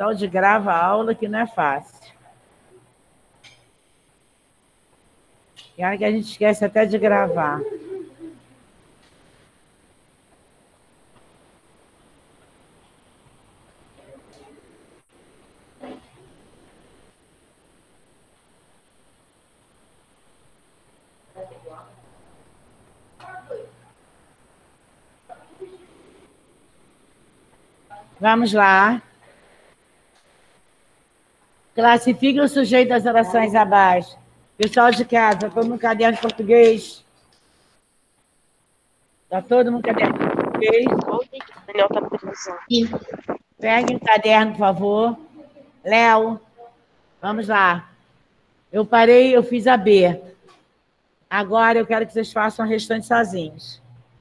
Tal de grava a aula que não é fácil. E olha que a gente esquece até de gravar. Vamos lá. Classifique o sujeito das orações abaixo. Pessoal de casa, todo mundo caderno de português? Está todo mundo caderno de português? O Daniel está na televisão. Pegue um caderno, por favor. Léo, vamos lá. Eu parei, eu fiz a B. Agora eu quero que vocês façam o restante sozinhos.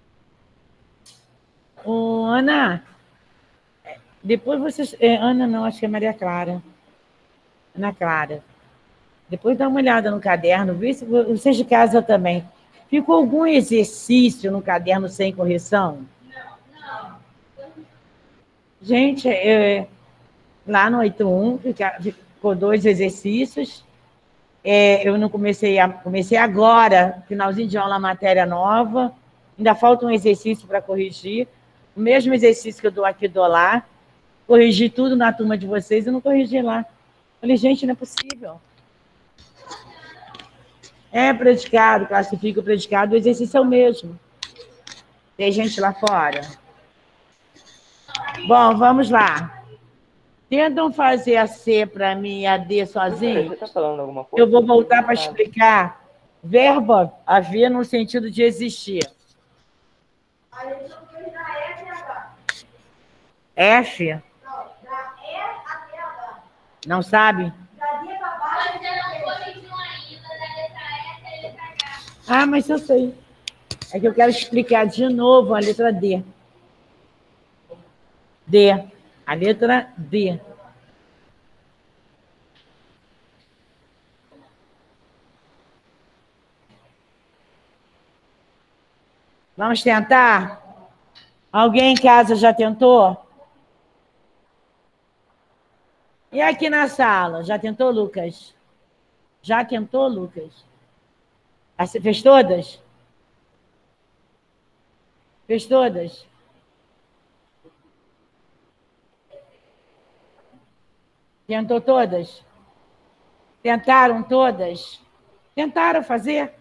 Ana, depois vocês... Ana não, acho que é Maria Clara. Ana Clara. Depois dá uma olhada no caderno, vê se vocês de casa também. Ficou algum exercício no caderno sem correção? Não. Gente, lá no 81, ficou 2 exercícios. Eu não comecei agora, finalzinho de aula, matéria nova. Ainda falta um exercício para corrigir. O mesmo exercício que eu dou aqui, dou lá. Corrigi tudo na turma de vocês e não corrigi lá. Falei, gente, não é possível. É predicado, classifica o predicado, o exercício é o mesmo. Tem gente lá fora? Bom, vamos lá. Tentam fazer a C para mim e a D sozinho. Você está falando alguma coisa? Eu vou voltar para explicar. Verbo, haver no sentido de existir. F? Não, da E até a. Não sabe? Ah, mas eu sei. É que eu quero explicar de novo a letra D. D. A letra D. Vamos tentar? Alguém em casa já tentou? E aqui na sala? Já tentou, Lucas? Já tentou, Lucas? Você fez todas? Fez todas? Tentou todas? Tentaram todas? Tentaram fazer?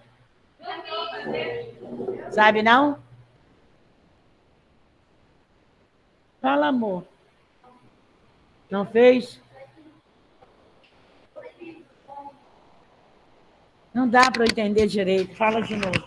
Sabe, não? Fala, amor. Não fez? Não dá para eu entender direito. Fala de novo.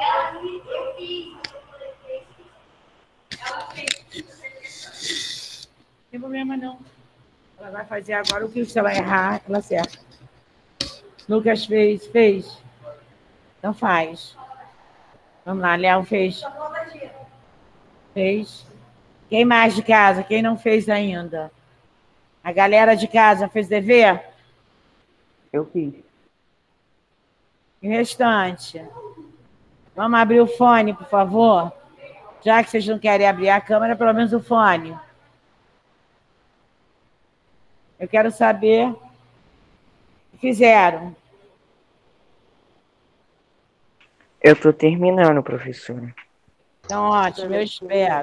Não tem problema, não. Ela vai fazer agora o que se ela errar, ela acerta. Lucas fez? Fez? Então faz. Vamos lá, Léo fez? Fez. Quem mais de casa? Quem não fez ainda? A galera de casa fez dever? Eu fiz. E o restante? Vamos abrir o fone, por favor? Já que vocês não querem abrir a câmera, pelo menos o fone. Eu quero saber o que fizeram. Eu estou terminando, professora. Então, ótimo, eu espero.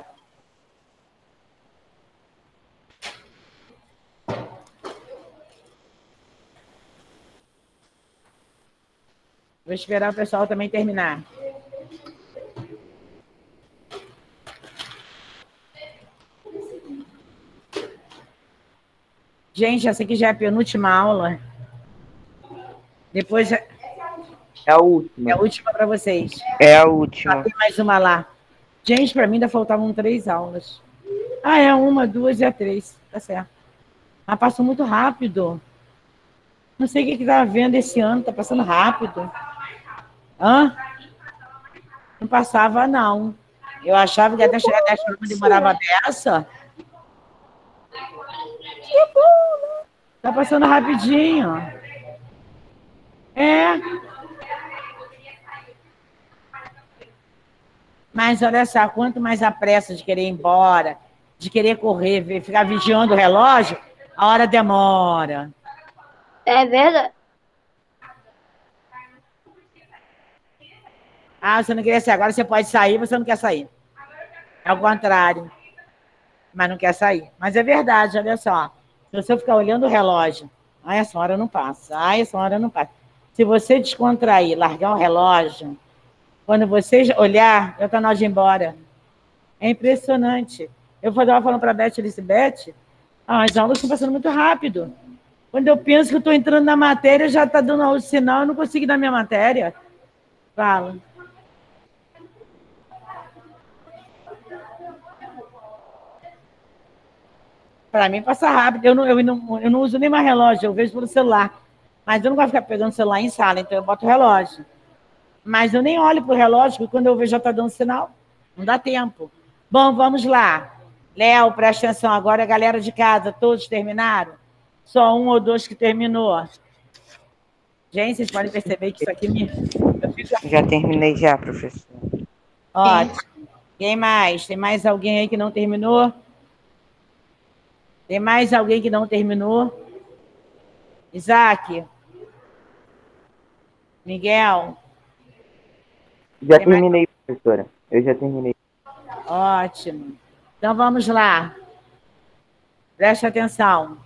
Vou esperar o pessoal também terminar. Gente, essa aqui já é a penúltima aula. Depois... É a última. É a última para vocês. É a última. Tem mais uma lá. Gente, para mim ainda faltavam 3 aulas. Ah, é 1, 2 e a 3. Tá certo. Mas passou muito rápido. Não sei o que está havendo esse ano. Tá passando rápido. Hã? Não passava, não. Eu achava que até chegar 10 minutos demorava dessa. Que bom, né? Tá passando rapidinho. É. Mas olha só, quanto mais a pressa de querer ir embora, de querer correr, ficar vigiando o relógio, A hora demora. É verdade. Ah, você não queria sair. Agora você pode sair, você não quer sair. É o contrário. Mas não quer sair. Mas é verdade, olha só. Se você ficar olhando o relógio, ai, essa hora não passa, ai, essa hora não passa. Se você descontrair, largar o relógio, quando você olhar, já está na hora de ir embora. É impressionante. Eu estava falando para a Beth Elizabeth, as aulas estão passando muito rápido. Quando eu penso que eu estou entrando na matéria, já está dando o sinal, eu não consigo ir na minha matéria. Fala. Para mim passa rápido. Eu não uso nem mais relógio, eu vejo pelo celular. Mas eu não gosto de ficar pegando o celular em sala, então eu boto o relógio. Mas eu nem olho para o relógio, porque quando eu vejo já está dando sinal. Não dá tempo. Bom, vamos lá. Léo, presta atenção. Agora a galera de casa, todos terminaram? Só um ou dois que terminou. Gente, vocês podem perceber que isso aqui me... Já terminei já, professor. Ótimo. Quem mais? Tem mais alguém aí que não terminou? Tem mais alguém que não terminou? Isaac? Miguel? Já terminei, professora. Eu já terminei. Ótimo. Então vamos lá. Preste atenção.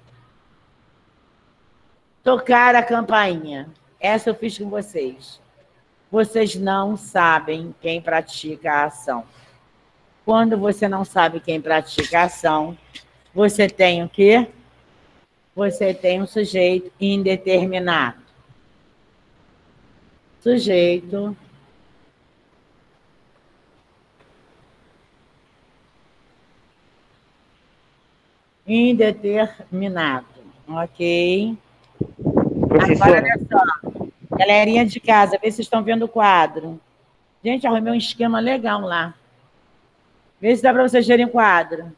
Tocar a campainha. Essa eu fiz com vocês. Vocês não sabem quem pratica a ação. Quando você não sabe quem pratica a ação, você tem o quê? Você tem um sujeito indeterminado. Sujeito indeterminado. Ok? Professora. Agora, olha só. Galerinha de casa, vê se vocês estão vendo o quadro. Gente, arrumei um esquema legal lá. Vê se dá para vocês verem o quadro.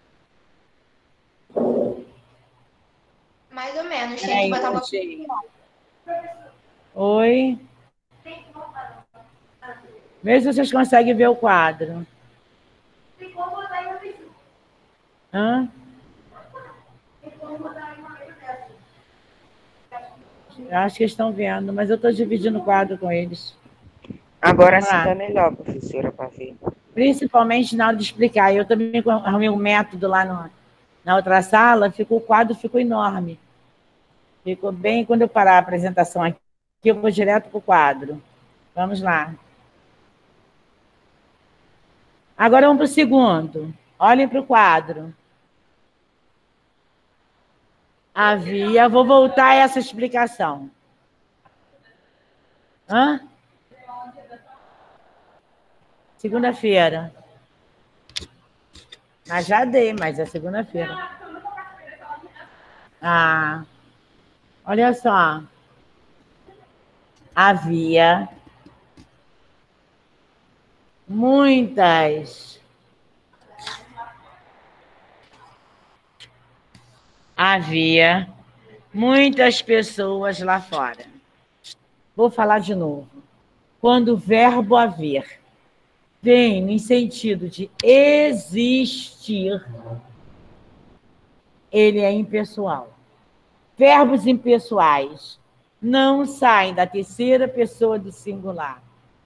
Mais ou menos. Tem que botar uma... Oi? Vê se vocês conseguem ver o quadro. Hã? Eu acho que estão vendo, mas eu estou dividindo o quadro com eles. Agora sim está melhor, professora, para ver. Principalmente na hora de explicar. Eu também arrumei um método lá na outra sala, o quadro ficou enorme. Ficou bem, quando eu parar a apresentação aqui, eu vou direto para o quadro. Vamos lá. Agora vamos para o segundo. Olhem para o quadro. Vou voltar a essa explicação. Hã? Segunda-feira. Mas já dei, mas é segunda-feira. Olha só. Havia muitas pessoas lá fora. Vou falar de novo. Quando o verbo haver vem em sentido de existir, ele é impessoal. Verbos impessoais não saem da terceira pessoa do singular.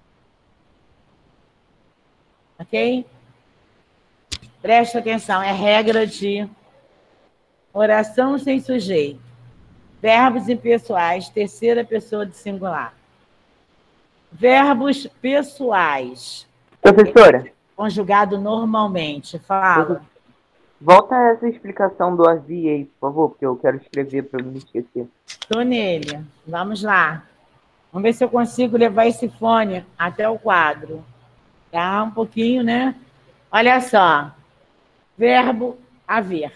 Ok? Presta atenção, é regra de oração sem sujeito. Verbos impessoais, terceira pessoa do singular. Verbos pessoais. Professora. Conjugado normalmente. Fala. Volta a essa explicação do havia aí, por favor, porque eu quero escrever para não me esquecer. Estou nele. Vamos lá. Vamos ver se eu consigo levar esse fone até o quadro. Tá? Um pouquinho, né? Olha só. Verbo haver.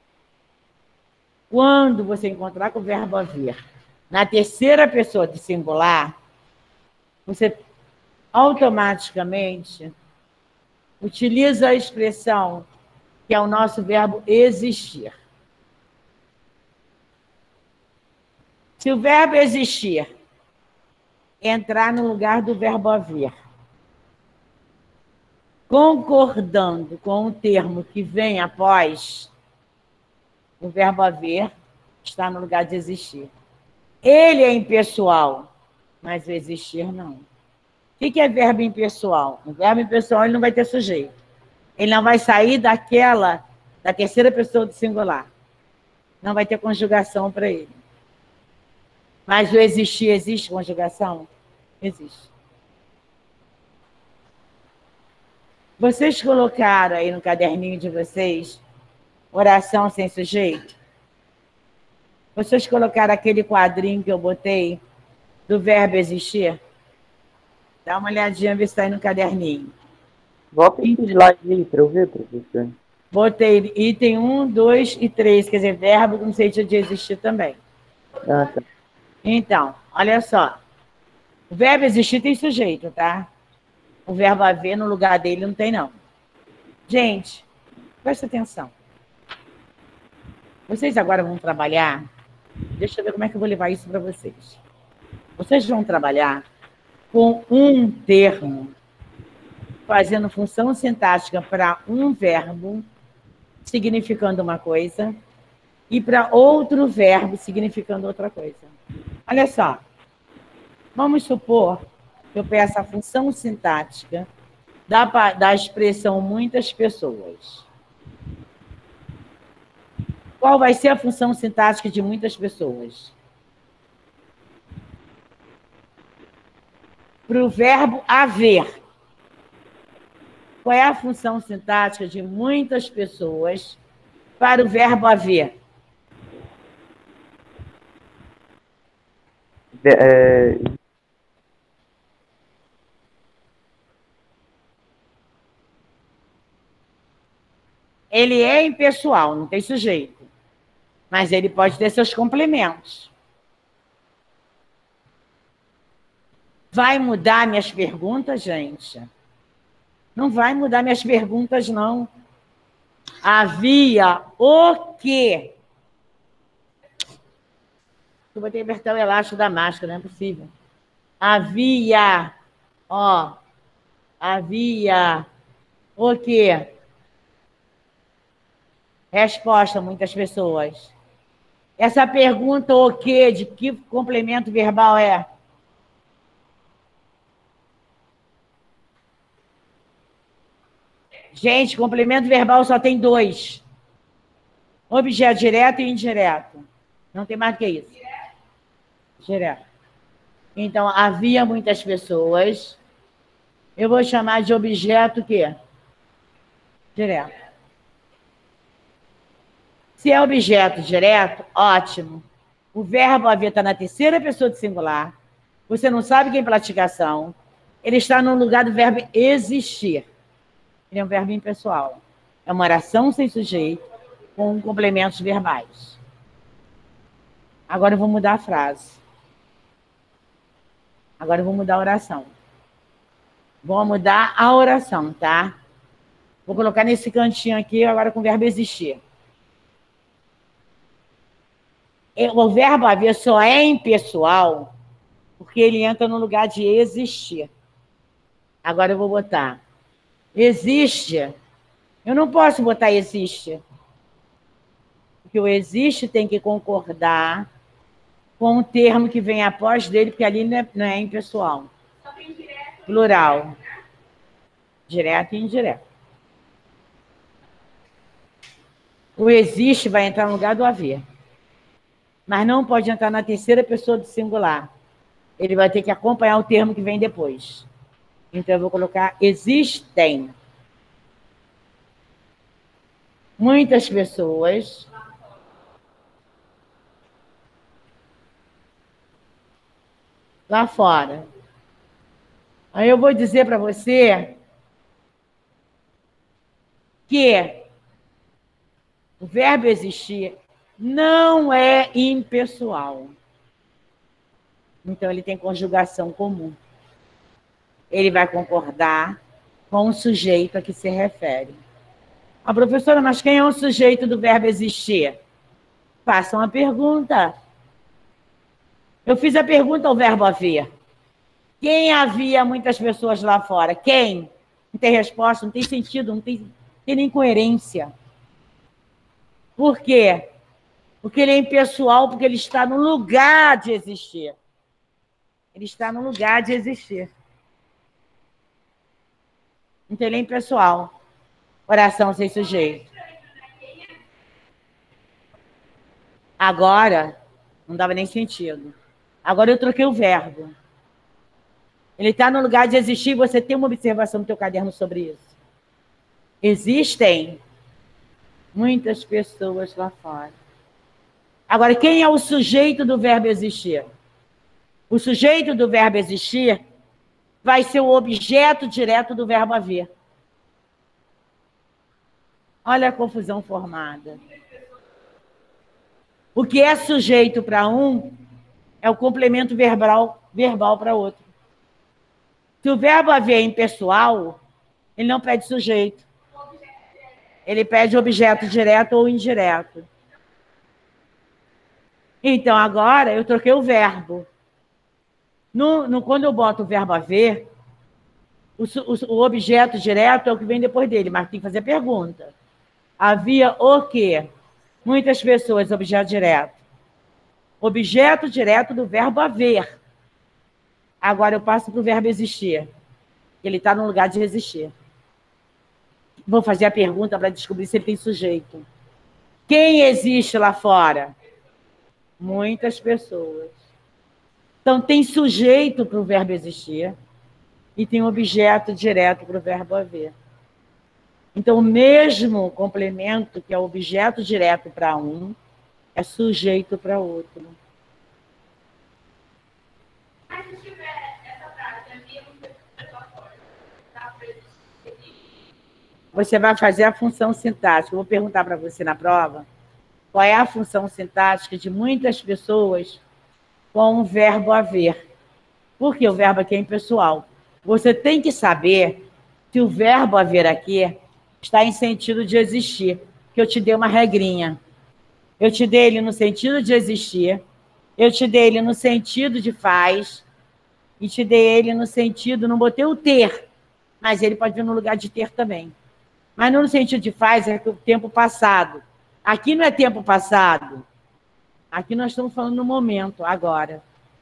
Quando você encontrar com o verbo haver na terceira pessoa do singular, você automaticamente utiliza a expressão que é o nosso verbo existir. Se o verbo existir entrar no lugar do verbo haver, concordando com o termo que vem após, O verbo haver está no lugar de existir. Ele é impessoal, mas o existir não. O que é verbo impessoal? O verbo impessoal ele não vai ter sujeito. Ele não vai sair da terceira pessoa do singular. Não vai ter conjugação para ele. Mas o existir, existe conjugação? Existe. Vocês colocaram aí no caderninho de vocês oração sem sujeito? Vocês colocaram aquele quadrinho que eu botei do verbo existir? Dá uma olhadinha, ver se está aí no caderninho. Volta esse slide aí para eu ver, professor. Botei item 1, 2 e 3, quer dizer, verbo com sentido de existir também. Ah, tá. Então, olha só. O verbo existir tem sujeito, tá? O verbo haver no lugar dele não tem, não. Gente, presta atenção. Vocês agora vão trabalhar. Deixa eu ver como é que eu vou levar isso para vocês. Vocês vão trabalhar com um termo, fazendo função sintática para um verbo, significando uma coisa, e para outro verbo, significando outra coisa. Olha só. Vamos supor que eu peço a função sintática da expressão muitas pessoas. Qual vai ser a função sintática de muitas pessoas? Para o verbo haver. Qual é a função sintática de muitas pessoas para o verbo haver? Ele é impessoal, não tem sujeito. Mas ele pode ter seus complementos. Vai mudar minhas perguntas, gente? Não vai mudar minhas perguntas, não. Havia o quê? Eu vou ter que apertar o elástico da máscara, não é possível. Havia, havia o quê? Resposta, muitas pessoas. Essa pergunta, o quê? De que complemento verbal é? Gente, complemento verbal só tem 2. Objeto direto e indireto. Não tem mais do que isso. Direto. Então, havia muitas pessoas. Eu vou chamar de objeto o quê? Direto. Se é objeto direto, ótimo. O verbo haver está na terceira pessoa do singular. Você não sabe quem é platicação. Ele está no lugar do verbo existir. Ele é um verbo impessoal. É uma oração sem sujeito com complementos verbais. Agora eu vou mudar a frase. Agora eu vou mudar a oração. Vou mudar a oração, tá? Vou colocar nesse cantinho aqui agora com o verbo existir. O verbo haver só é impessoal porque ele entra no lugar de existir. Agora eu vou botar existe. Eu não posso botar existe. Porque o existe tem que concordar com o termo que vem após dele, porque ali não é impessoal. Só tem direto. Plural. Direto e indireto. O existe vai entrar no lugar do haver. Mas não pode entrar na terceira pessoa do singular. Ele vai ter que acompanhar o termo que vem depois. Então, eu vou colocar existem. Muitas pessoas lá fora. Aí eu vou dizer para você que o verbo existir não é impessoal. Então, ele tem conjugação comum. Ele vai concordar com o sujeito a que se refere. A professora, mas quem é o sujeito do verbo existir? Faça uma pergunta. Eu fiz a pergunta ao verbo haver. Quem havia muitas pessoas lá fora? Quem? Não tem resposta, não tem sentido, não tem nem coerência. Por quê? Porque ele é impessoal, porque ele está no lugar de existir. Ele está no lugar de existir. Então, ele é impessoal. Oração sem sujeito. Agora, não dava nem sentido. Agora eu troquei o verbo. Ele está no lugar de existir, você tem uma observação no teu caderno sobre isso. Existem muitas pessoas lá fora. Agora, quem é o sujeito do verbo existir? O sujeito do verbo existir vai ser o objeto direto do verbo haver. Olha a confusão formada. O que é sujeito para um é o complemento verbal para outro. Se o verbo haver é impessoal, ele não pede sujeito. Ele pede objeto direto ou indireto. Então, agora, eu troquei o verbo. Quando eu boto o verbo haver, o objeto direto é o que vem depois dele, mas tem que fazer a pergunta. Havia o quê? Muitas pessoas, objeto direto. Objeto direto do verbo haver. Agora eu passo para o verbo existir. Ele está no lugar de existir. Vou fazer a pergunta para descobrir se ele tem sujeito. Quem existe lá fora? Muitas pessoas. Então, tem sujeito para o verbo existir e tem objeto direto para o verbo haver. Então, o mesmo complemento, que é objeto direto para um, é sujeito para outro. Você vai fazer a função sintática. Eu vou perguntar para você na prova qual é a função sintática de muitas pessoas com o verbo haver. Porque o verbo aqui é impessoal. Você tem que saber se o verbo haver aqui está em sentido de existir, que eu te dei uma regrinha. Eu te dei ele no sentido de existir, eu te dei ele no sentido de faz, e te dei ele no sentido, não botei o ter, mas ele pode vir no lugar de ter também. Mas não no sentido de faz, é o tempo passado. Aqui não é tempo passado. Aqui nós estamos falando no momento, agora.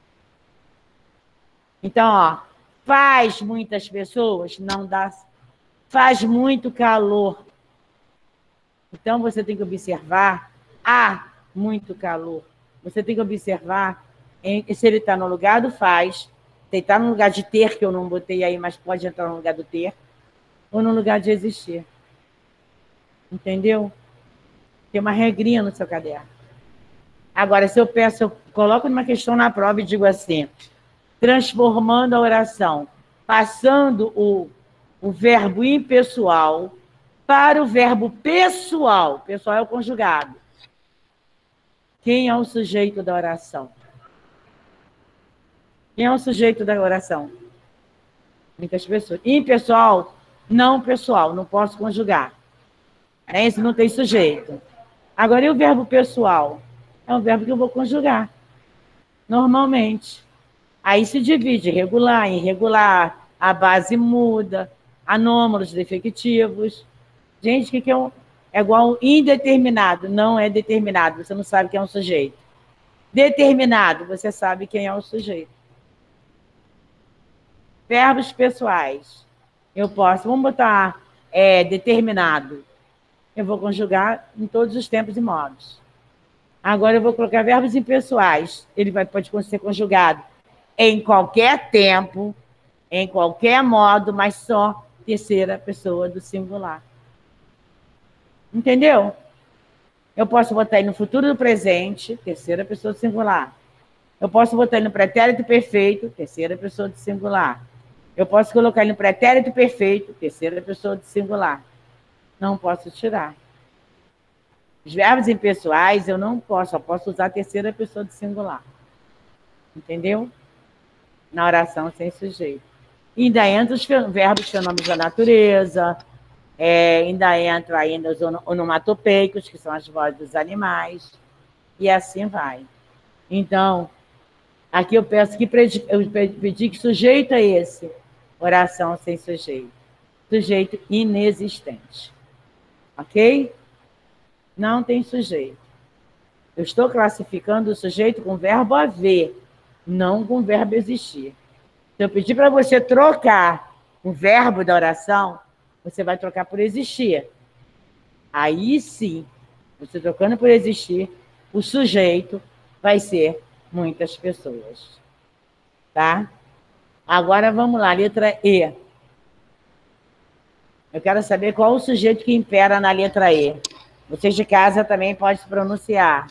Então, ó, faz muitas pessoas, não dá. Faz muito calor. Então, você tem que observar, há muito calor. Você tem que observar se ele está no lugar do faz, se ele está no lugar de ter, que eu não botei aí, mas pode entrar no lugar do ter, ou no lugar de existir. Entendeu? Tem uma regrinha no seu caderno. Agora, se eu peço, eu coloco uma questão na prova e digo assim, transformando a oração, passando o verbo impessoal para o verbo pessoal. Pessoal é o conjugado. Quem é o sujeito da oração? Quem é o sujeito da oração? Muitas pessoas. Impessoal, não pessoal, não posso conjugar. Esse não tem sujeito. Agora, e o verbo pessoal? É um verbo que eu vou conjugar. Normalmente. Aí se divide regular, irregular, a base muda, anômalos, defectivos. Gente, o que é é igual indeterminado? Não é determinado, você não sabe quem é um sujeito. Determinado, você sabe quem é o sujeito. Verbos pessoais. Eu posso, vamos botar determinado. Eu vou conjugar em todos os tempos e modos. Agora eu vou colocar verbos impessoais. Ele pode ser conjugado em qualquer tempo, em qualquer modo, mas só terceira pessoa do singular. Entendeu? Eu posso botar ele no futuro do presente, terceira pessoa do singular. Eu posso botar ele no pretérito perfeito, terceira pessoa do singular. Eu posso colocar ele no pretérito perfeito, terceira pessoa do singular. Não posso tirar. Os verbos impessoais eu não posso, só posso usar a terceira pessoa do singular. Entendeu? Na oração sem sujeito. E ainda entra os verbos fenômenos da natureza, ainda entra ainda os onomatopeicos, que são as vozes dos animais, e assim vai. Então, aqui eu peço que pedi que sujeito é esse? Oração sem sujeito. Sujeito inexistente. Ok? Não tem sujeito. Eu estou classificando o sujeito com o verbo haver, não com o verbo existir. Se eu pedir para você trocar o verbo da oração, você vai trocar por existir. Aí sim, você trocando por existir, o sujeito vai ser muitas pessoas. Tá? Agora vamos lá, letra E. Eu quero saber qual o sujeito que impera na letra E. Vocês de casa também podem se pronunciar.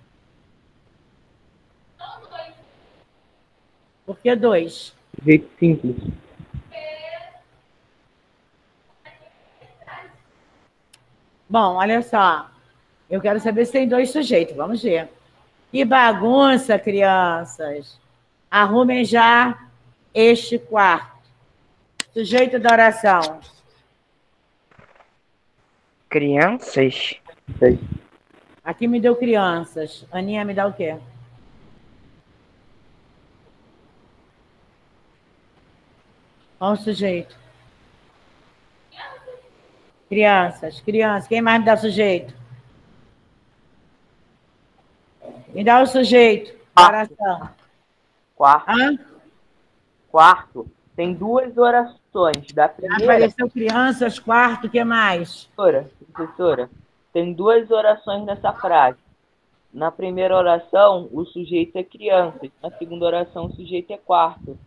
Por que 2? Jeito simples. Bom, olha só. Eu quero saber se tem 2 sujeitos. Vamos ver. Que bagunça, crianças. Arrumem já este quarto. Sujeito da oração. Crianças? Aqui me deu crianças. Aninha me dá o quê? Qual o sujeito? Crianças, crianças. Quem mais me dá sujeito? Me dá o sujeito. Oração. Quarto. Hã? Quarto. Tem 2 orações. Da primeira... Apareceu crianças, quarto, o que mais? Professora, tem 2 orações nessa frase. Na primeira oração, o sujeito é criança. Na segunda oração, o sujeito é quarto.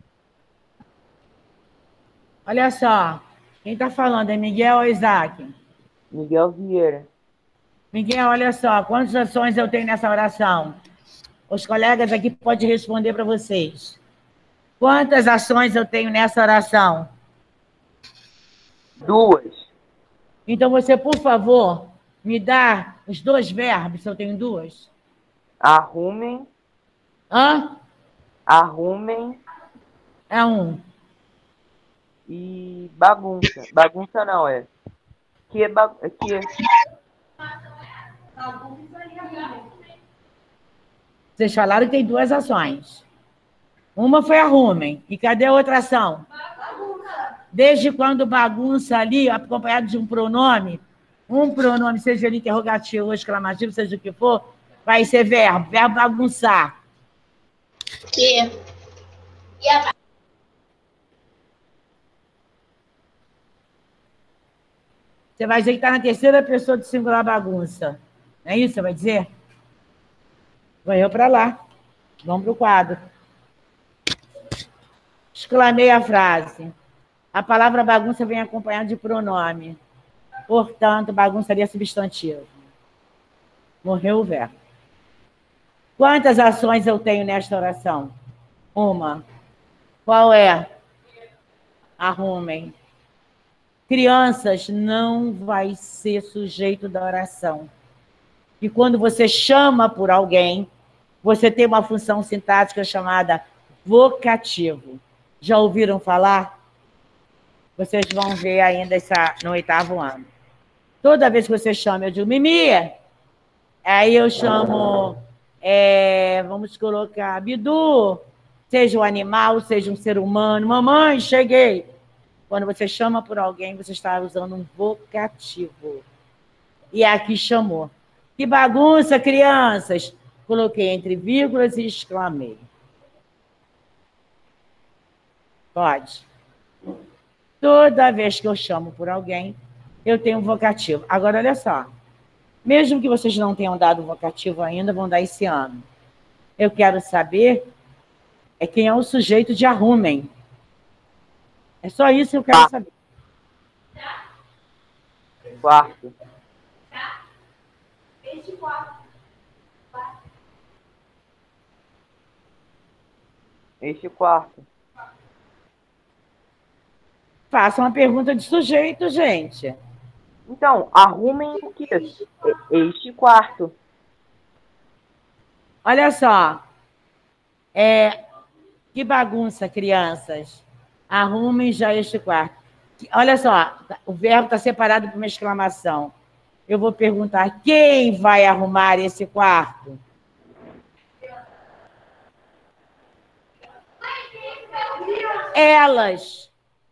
Olha só. Quem está falando é Miguel ou Isaac? Miguel Vieira. Miguel, olha só. Quantas ações eu tenho nessa oração? Os colegas aqui podem responder para vocês. Quantas ações eu tenho nessa oração? 2. Então, você, por favor, me dá os 2 verbos, se eu tenho 2. Arrumem. Hã? Arrumem É 1. e bagunça. Bagunça não, é. Que. Vocês falaram que tem 2 ações. Uma foi arrumem. E cadê a outra ação? Desde quando bagunça ali, acompanhado de um pronome, seja ele interrogativo ou exclamativo, seja o que for, vai ser verbo. Verbo bagunçar. Que? Você vai dizer que está na terceira pessoa do singular bagunça. Não é isso que você vai dizer? Ganhou para lá. Vamos para o quadro. Exclamei a frase. A palavra bagunça vem acompanhada de pronome. Portanto, bagunça seria substantivo. Morreu o verbo. Quantas ações eu tenho nesta oração? 1. Qual é? Arrumem. Crianças não vai ser sujeito da oração. E quando você chama por alguém, você tem uma função sintática chamada vocativo. Já ouviram falar? Vocês vão ver ainda no 8º ano. Toda vez que você chama, eu digo, Mimi. Aí eu chamo, vamos colocar, Bidu, seja um animal, seja um ser humano. Mamãe, cheguei. Quando você chama por alguém, você está usando um vocativo. E aqui chamou. Que bagunça, crianças! Coloquei entre vírgulas e exclamei. Pode. Toda vez que eu chamo por alguém, eu tenho um vocativo. Agora, olha só. Mesmo que vocês não tenham dado o vocativo ainda, vão dar esse ano. Eu quero saber quem é o sujeito de arrumem. É só isso que eu quero saber. Quarto. Este quarto. Faça uma pergunta de sujeito, gente. Então, arrumem o quê? Este quarto. Olha só. Que bagunça, crianças. Arrumem já este quarto. Olha só, o verbo está separado por uma exclamação. Eu vou perguntar, quem vai arrumar esse quarto? Elas.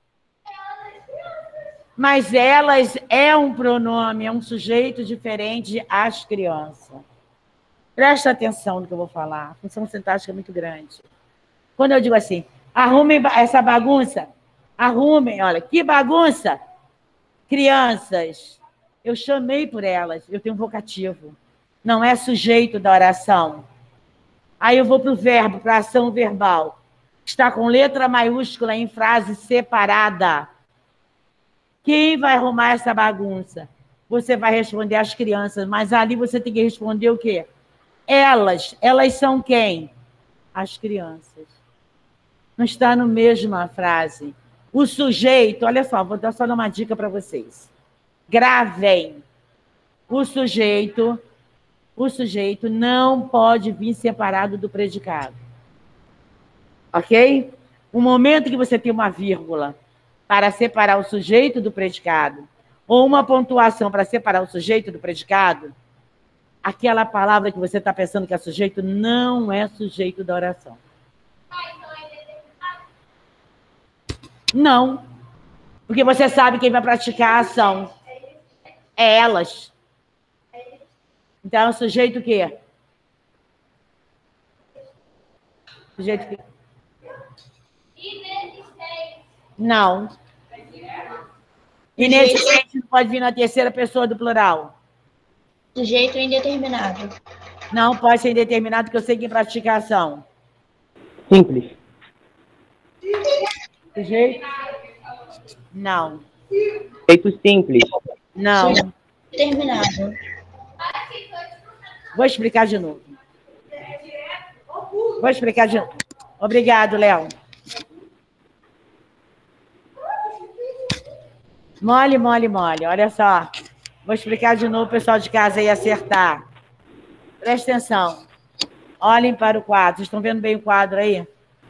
Mas elas é um pronome, é um sujeito diferente de as crianças. Presta atenção no que eu vou falar. A função sintática é muito grande. Quando eu digo assim, arrumem essa bagunça, arrumem, olha, que bagunça! Crianças, eu chamei por elas, eu tenho um vocativo. Não é sujeito da oração. Aí eu vou para o verbo, para a ação verbal. Está com letra maiúscula em frase separada. Quem vai arrumar essa bagunça? Você vai responder às crianças, mas ali você tem que responder o quê? Elas. Elas são quem? As crianças. Não está no mesma frase. O sujeito, olha só, vou dar só uma dica para vocês. Gravem. O sujeito não pode vir separado do predicado. Ok? O momento que você tem uma vírgula para separar o sujeito do predicado, ou uma pontuação para separar o sujeito do predicado, aquela palavra que você está pensando que é sujeito não é sujeito da oração. Não. Porque você sabe quem vai praticar a ação. É elas. Então, é o sujeito o quê? Sujeito que... Não. Inexistente não pode vir na terceira pessoa do plural. Sujeito indeterminado. Não pode ser indeterminado, porque eu sei quem pratica a ação. Simples. Sujeito? Não. Sujeito simples. Não. Sujeito indeterminado. Vou explicar de novo. Vou explicar de novo. Obrigado, Léo. Mole, mole, mole. Olha só. Vou explicar de novo, o pessoal de casa aí acertar. Presta atenção. Olhem para o quadro. Vocês estão vendo bem o quadro aí?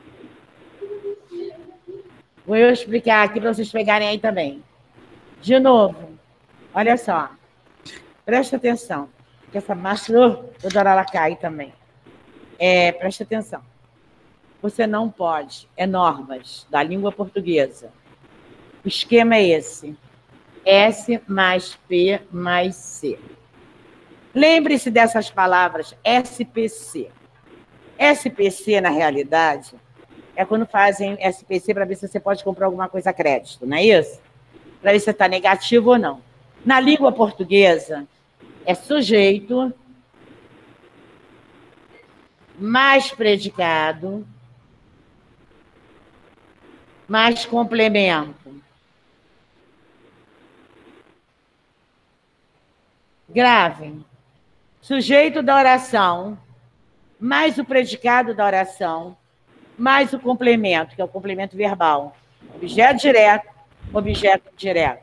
Vou eu explicar aqui para vocês pegarem aí também. De novo. Olha só. Presta atenção. Que essa máscara toda hora ela cai também. Presta atenção. Você não pode. É normas da língua portuguesa. O esquema é esse. S mais P mais C. Lembre-se dessas palavras SPC. SPC, na realidade, é quando fazem SPC para ver se você pode comprar alguma coisa a crédito, não é isso? Para ver se está negativo ou não. Na língua portuguesa, é sujeito mais predicado mais complemento. Gravem. Sujeito da oração, mais o predicado da oração, mais o complemento, que é o complemento verbal. Objeto direto, objeto indireto.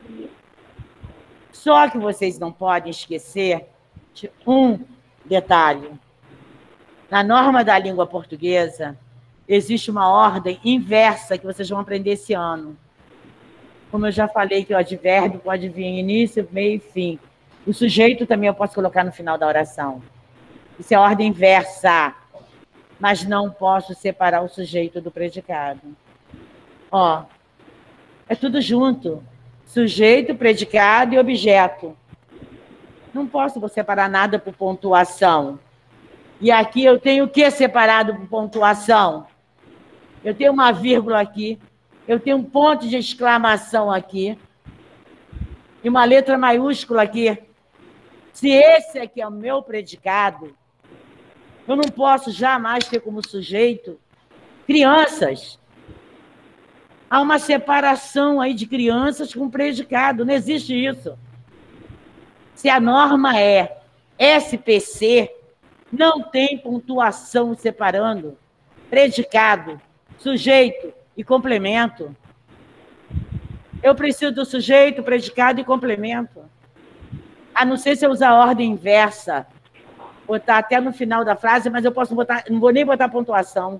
Só que vocês não podem esquecer de um detalhe. Na norma da língua portuguesa, existe uma ordem inversa que vocês vão aprender esse ano. Como eu já falei, que o advérbio pode vir em início, meio e fim. O sujeito também eu posso colocar no final da oração. Isso é ordem inversa. Mas não posso separar o sujeito do predicado. Ó, é tudo junto. Sujeito, predicado e objeto. Não posso separar nada por pontuação. E aqui eu tenho o que separado por pontuação? Eu tenho uma vírgula aqui, eu tenho um ponto de exclamação aqui, e uma letra maiúscula aqui. Se esse aqui é o meu predicado, eu não posso jamais ter como sujeito crianças. Há uma separação aí de crianças com predicado, não existe isso. Se a norma é SPC, não tem pontuação separando predicado, sujeito e complemento. Eu preciso do sujeito, predicado e complemento. A não ser se eu usar a ordem inversa, botar até no final da frase, mas eu posso botar, não vou nem botar pontuação.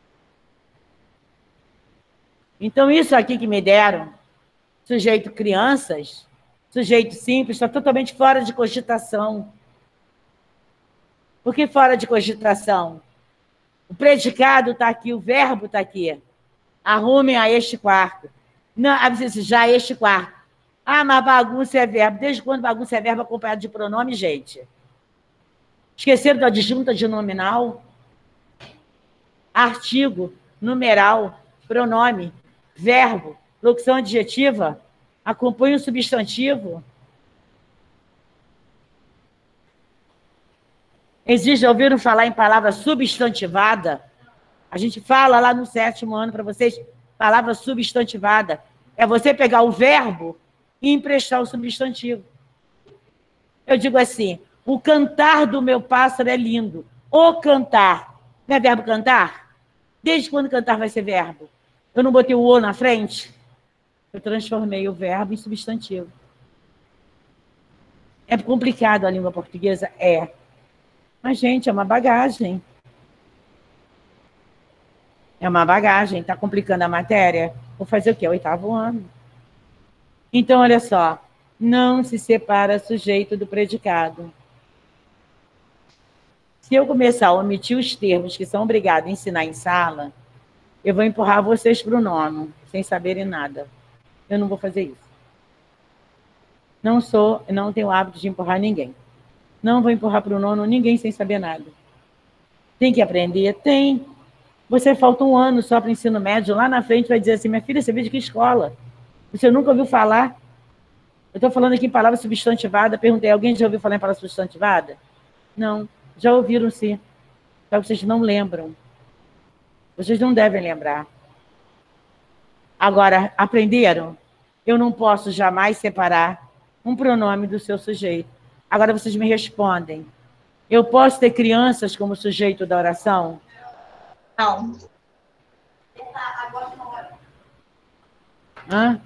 Então, isso aqui que me deram, sujeito crianças, sujeito simples, está totalmente fora de cogitação. Por que fora de cogitação? O predicado está aqui, o verbo está aqui. Arrumem a este quarto. Não, já este quarto. Ah, mas bagunça é verbo. Desde quando bagunça é verbo acompanhado de pronome, gente? Esqueceram da adjunta de nominal? Artigo, numeral, pronome, verbo, locução adjetiva, acompanha o substantivo. Existe, já ouviram falar em palavra substantivada? A gente fala lá no 7º ano para vocês, palavra substantivada. É você pegar o verbo e emprestar o substantivo. Eu digo assim, o cantar do meu pássaro é lindo. O cantar. Não é verbo cantar? Desde quando cantar vai ser verbo? Eu não botei o o na frente? Eu transformei o verbo em substantivo. É complicado a língua portuguesa? É. Mas, gente, é uma bagagem. É uma bagagem. Está complicando a matéria? Vou fazer o quê? 8º ano. Então, olha só. Não se separa sujeito do predicado. Se eu começar a omitir os termos que são obrigados a ensinar em sala, eu vou empurrar vocês para o 9º, sem saberem nada. Eu não vou fazer isso. Não tenho o hábito de empurrar ninguém. Não vou empurrar para o 9º ninguém sem saber nada. Tem que aprender? Tem. Você falta 1 ano só para o ensino médio, lá na frente vai dizer assim, minha filha, você veio de que escola? Você nunca ouviu falar? Eu estou falando aqui em palavra substantivada, perguntei, alguém já ouviu falar em palavra substantivada? Não. Já ouviram, sim. Só que vocês não lembram. Vocês não devem lembrar. Agora, aprenderam? Eu não posso jamais separar um pronome do seu sujeito. Agora vocês me respondem. Eu posso ter crianças como sujeito da oração? Não. Hã?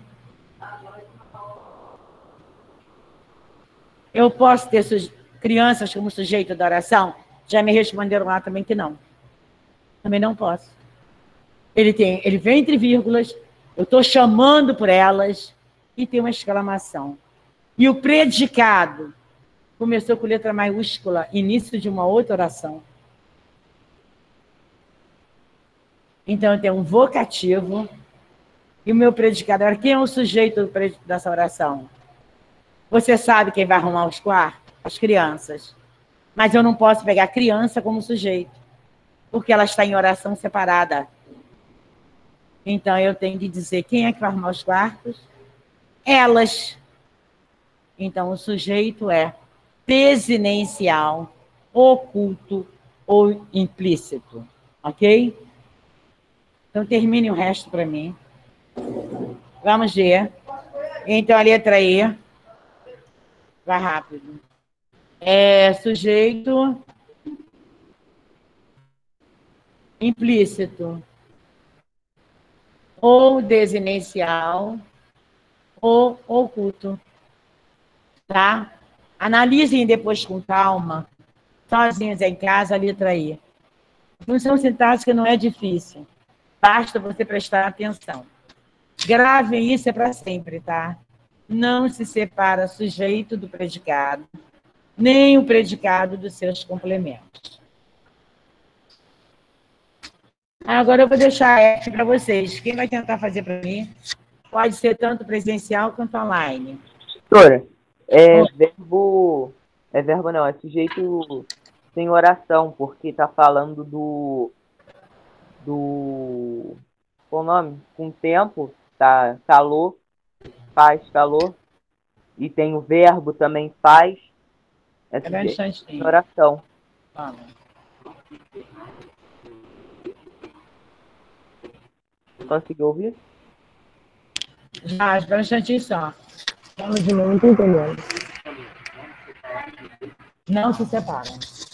Eu posso ter crianças como sujeito da oração? Já me responderam lá também que não. Também não posso. Ele vem entre vírgulas, eu estou chamando por elas, e tem uma exclamação. E o predicado começou com letra maiúscula, início de uma outra oração. Então, eu tenho um vocativo, e o meu predicado. Agora, quem é o sujeito dessa oração? Você sabe quem vai arrumar os quartos? As crianças. Mas eu não posso pegar criança como sujeito, porque ela está em oração separada. Então, eu tenho que dizer quem é que vai arrumar os quartos? Elas. Então, o sujeito é desinencial, oculto ou implícito. Ok? Então, termine o resto para mim. Vamos ver. Então, a letra E. Vai rápido. É sujeito implícito, ou desinencial, ou oculto. Tá? Analisem depois com calma, sozinhos em casa, a letra I. A função sintática não é difícil, basta você prestar atenção. Gravem isso, é para sempre, tá? Não se separa sujeito do predicado, nem o predicado dos seus complementos. Agora eu vou deixar a F para vocês. Quem vai tentar fazer para mim? Pode ser tanto presencial quanto online. Doutora, verbo não, é sujeito sem oração, porque tá falando qual o nome? Com tempo, tá calor, faz calor, e tem o verbo também faz, é sujeito sem oração. Fala. Conseguiu ouvir? Já, espera um instantinho só. Fala de novo, não estou entendendo. Não se separam.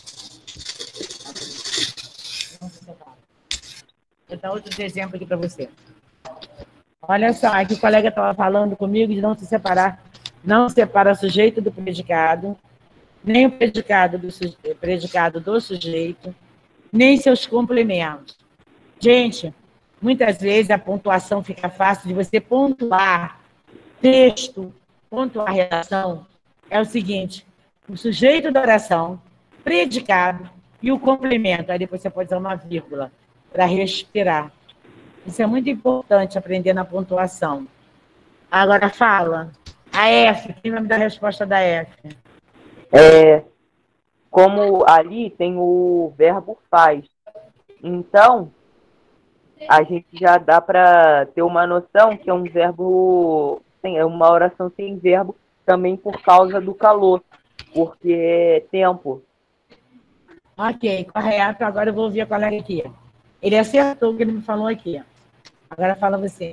Não se separam. Vou dar outros exemplos aqui para você. Olha só, aqui o colega estava falando comigo de não se separar. Não separa o sujeito do predicado, nem o predicado do sujeito, nem seus complementos. Gente, muitas vezes a pontuação fica fácil de você pontuar texto, pontuar redação. É o seguinte, o sujeito da oração, predicado e o complemento. Aí depois você pode usar uma vírgula para respirar. Isso é muito importante aprender na pontuação. Agora fala. A F, quem vai me dar a resposta da F? como ali tem o verbo faz. Então, a gente já dá para ter uma noção que é um verbo, é uma oração sem verbo também por causa do calor, porque é tempo. Ok, correto. Agora eu vou ouvir a colega aqui. Ele acertou o que ele me falou aqui. Agora fala você.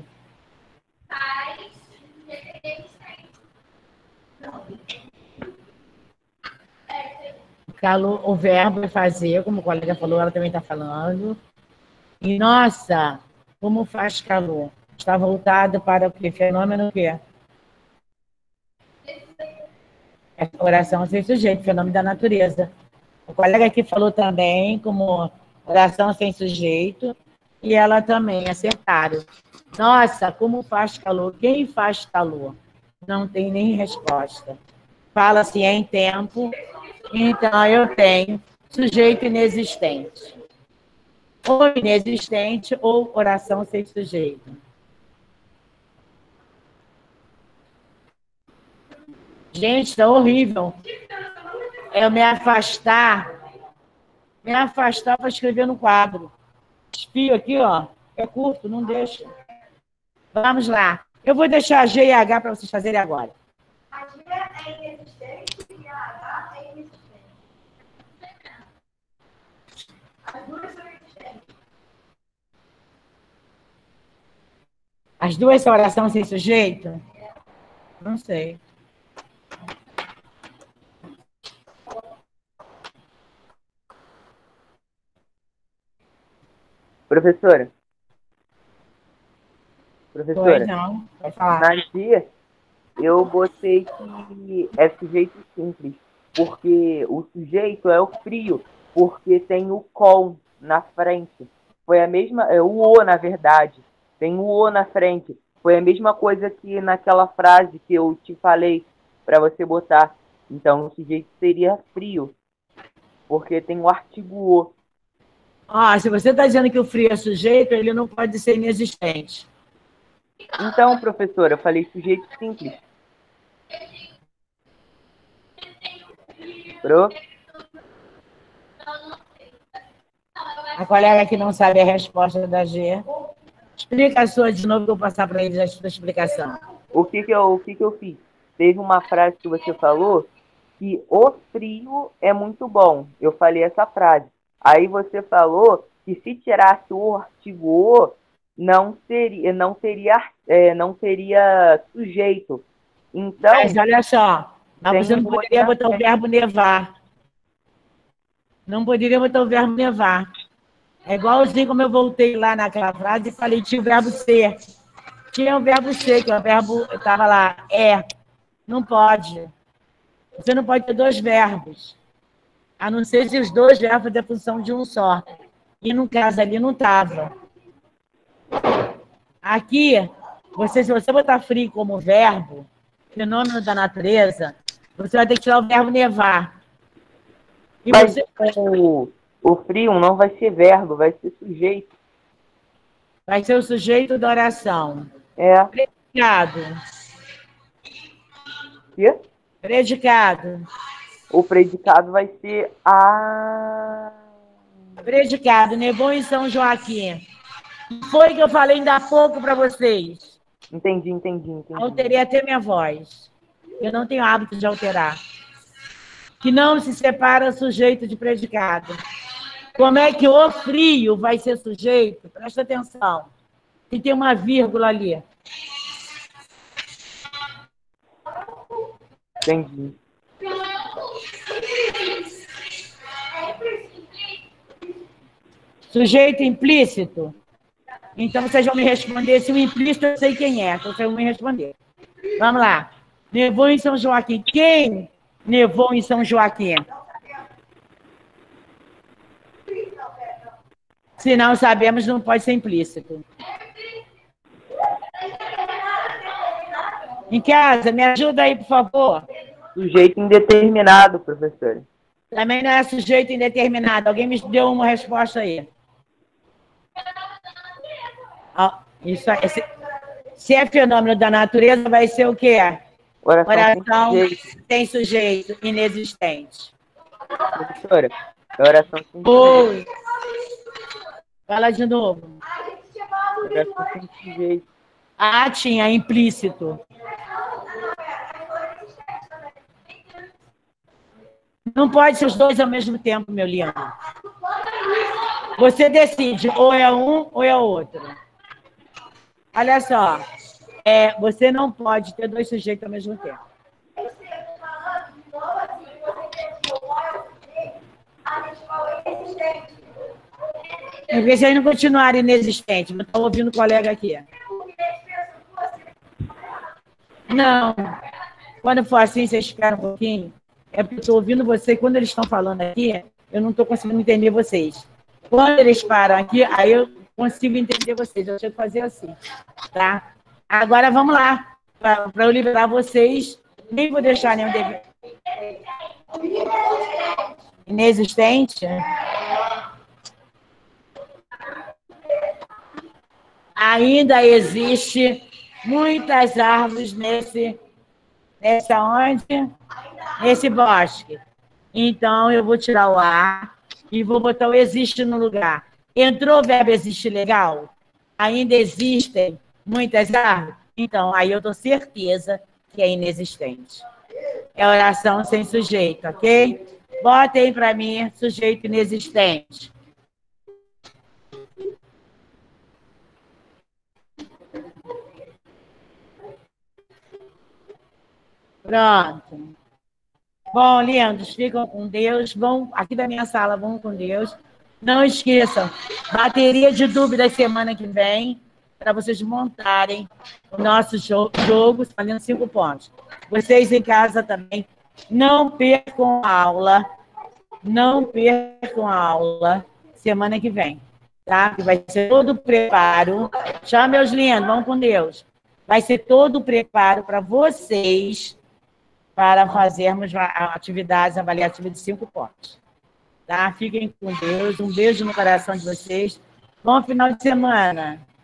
Calor, o verbo é fazer, como a colega falou, ela também está falando. E, nossa, como faz calor? Está voltado para o quê? Fenômeno o quê? É oração sem sujeito, fenômeno da natureza. O colega aqui falou também como oração sem sujeito, e ela também acertaram. Nossa, como faz calor? Quem faz calor? Não tem nem resposta. Fala-se em tempo, então eu tenho sujeito inexistente. Ou inexistente, ou oração sem sujeito. Gente, está horrível. Eu me afastar para escrever no quadro. Espio aqui, ó, é curto, não deixa. Vamos lá. Eu vou deixar a G e a H para vocês fazerem agora. A G é inexistente e a H é inexistente. As duas são existentes. As duas são oração sem sujeito? Não sei. Professora? Pois não, vai falar. Na G, eu botei que é sujeito simples, porque o sujeito é o frio, porque tem o com na frente. Foi a mesma, o o, na verdade. Tem o o na frente. Foi a mesma coisa que naquela frase que eu te falei para você botar. Então, o sujeito seria frio, porque tem o artigo o. Ah, se você está dizendo que o frio é sujeito, ele não pode ser inexistente. Então, professora, eu falei sujeito simples. Pro? A colega que não sabe a resposta da G. Explica a sua de novo, que eu vou passar para eles a sua explicação. O que eu fiz? Teve uma frase que você falou que o frio é muito bom. Eu falei essa frase. Aí você falou que se tirasse o artigo o, não teria sujeito. Então, mas olha só, mas você não poderia botar o verbo nevar. Não poderia botar o verbo nevar. É igualzinho como eu voltei lá naquela frase e falei, tinha o verbo ser. Tinha o verbo ser, que o verbo estava lá, é. Não pode. Você não pode ter dois verbos. A não ser se os dois verbos da função de um só. E no caso ali não estava. Aqui, se você botar frio como verbo, fenômeno da natureza, você vai ter que tirar o verbo nevar. E mas você... o frio não vai ser verbo, vai ser sujeito. Vai ser o sujeito da oração. É. Predicado. Quê? Predicado. O predicado vai ser a... Predicado, nevou em São Joaquim. Foi que eu falei ainda há pouco para vocês. Entendi. Alterei até minha voz. Eu não tenho hábito de alterar. Que não se separa sujeito de predicado. Como é que o frio vai ser sujeito? Presta atenção. Tem que ter uma vírgula ali. Entendi. Sujeito implícito? Então, vocês vão me responder. Se o implícito, eu sei quem é. Então, vocês vão me responder. Vamos lá. Nevou em São Joaquim. Quem nevou em São Joaquim? Se não sabemos, não pode ser implícito. Em casa, me ajuda aí, por favor. Sujeito indeterminado, professor. Também não é sujeito indeterminado. Alguém me deu uma resposta aí. Isso aí. Se é fenômeno da natureza, vai ser o quê? Oração sem sujeito inexistente. Professora, é oração sem sujeito. Oi. Fala de novo. Oração sem sujeito. Ah, tinha implícito. Não pode ser os dois ao mesmo tempo, meu lindo. Você decide, ou é um ou é outro. Olha só, você não pode ter dois sujeitos ao mesmo tempo. Em vez de aí não continuar inexistente, não estou ouvindo o colega aqui. Não. Quando for assim, você espera um pouquinho. É porque eu estou ouvindo você, e quando eles estão falando aqui, eu não estou conseguindo entender vocês. Quando eles param aqui, aí eu consigo entender vocês. Eu tenho que fazer assim, tá? Agora, vamos lá. Para eu liberar vocês, nem vou deixar nenhum dever. Inexistente? Ainda existe muitas árvores nessa onde? Nesse bosque. Então, eu vou tirar o A e vou botar o existe no lugar. Entrou o verbo existe legal? Ainda existem muitas árvores? Então, aí eu dou certeza que é inexistente. É oração sem sujeito, ok? Botem para mim sujeito inexistente. Pronto. Bom, lindos, ficam com Deus. Vão aqui da minha sala, vão com Deus. Não esqueçam, bateria de dúvidas semana que vem, para vocês montarem o nosso jogo, valendo 5 pontos. Vocês em casa também, não percam a aula, semana que vem, tá? Que vai ser todo o preparo. Tchau, meus lindos, vão com Deus. Vai ser todo o preparo para vocês, para fazermos atividades avaliativas de 5 pontos. Tá? Fiquem com Deus. Um beijo no coração de vocês. Bom final de semana.